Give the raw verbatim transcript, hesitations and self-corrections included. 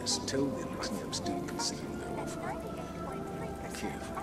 Just tell them it's I'm still considering the offer. Careful.